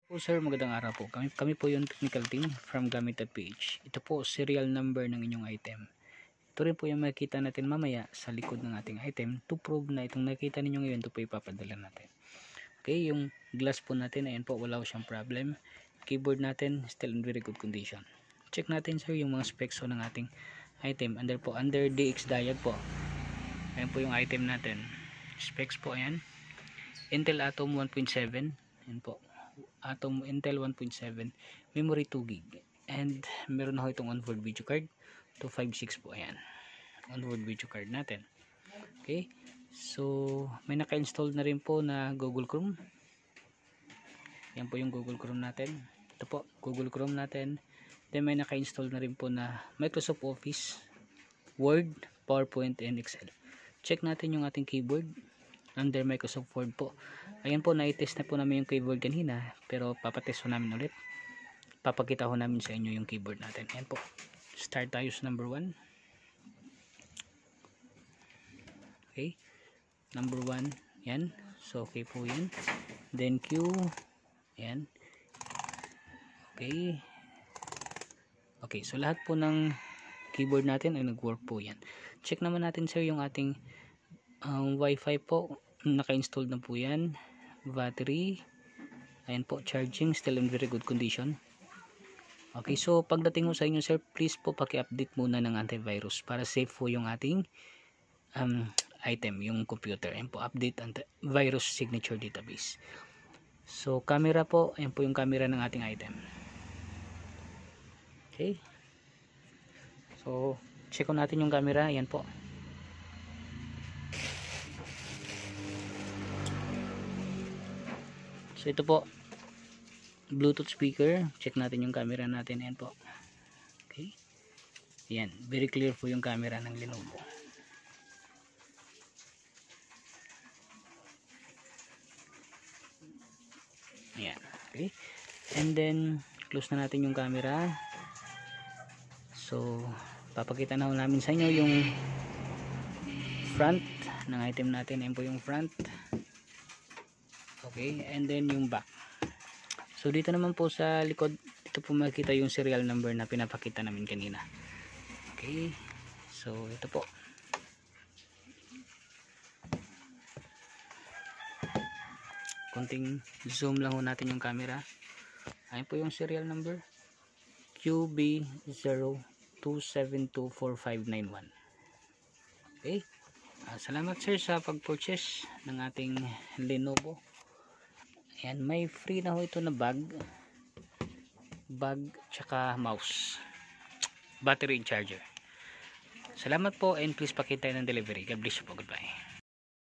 Po sir, magandang araw po. Kami po yung technical team from gamit.ph. Ito po serial number ng inyong item. Ito rin po yung makikita natin mamaya sa likod ng ating item to prove na itong nakita ninyo ngayon, ito po ipapadala natin. Okay, yung glass po natin, ayan po, wala po siyang problem. Keyboard natin, still in very good condition. Check natin sir yung mga specs ng ating item. Under DX diag po. Ayan po yung item natin. Specs po ayan. Intel Atom 1.7. Ayan po. Atom Intel 1.7, memory 2GB, and meron na itong onboard video card 256 po. Ayan, onboard video card natin. Okay, so may naka-install na rin po na Google Chrome. Yan po yung Google Chrome natin. Ito po Google Chrome natin. Then may naka-install na rin po na Microsoft Office, Word, PowerPoint, and Excel. Check natin yung ating keyboard under Microsoft Word po. Ayan po, na-test na po namin yung keyboard kanina, pero papatest po namin ulit. Papakita ko namin sa inyo yung keyboard natin. Ayan po, start tayo sa number 1. Okay, number 1, yan. So okay po yan. Then Q, yan. Okay. Okay, so lahat po ng keyboard natin ay nag-work po yan. Check naman natin sir yung ating Wi-Fi po. Naka-install na po yan. Battery, ayan po, charging, still in very good condition. Okay, so pagdating mo sa inyo sir, please po paki-update muna ng antivirus para safe po yung ating item, yung computer. Ayan po, update antivirus signature database. So camera po, ayan po yung camera ng ating item. Okay, so check ko natin yung camera. Ayan po. So ito po, Bluetooth speaker. Check natin yung camera natin. Ayan po. Okay. Ayan, very clear po yung camera ng Lenovo. Ayan. Okay. And then close na natin yung camera. So papakita na namin sa inyo yung front ng item natin. Ayan po yung front. Okay, and then yung back. So dito naman po sa likod, ito po makikita yung serial number na pinapakita namin kanina. Okay, so ito po. Konting zoom lang ho natin yung camera. Ayan po yung serial number, QB02724591. Okay, salamat sir sa pag-purchase ng ating Lenovo. Ayan, may free na ho ito na bag tsaka mouse, battery and charger. Salamat po, and please pakita ng delivery. God bless you po. Goodbye.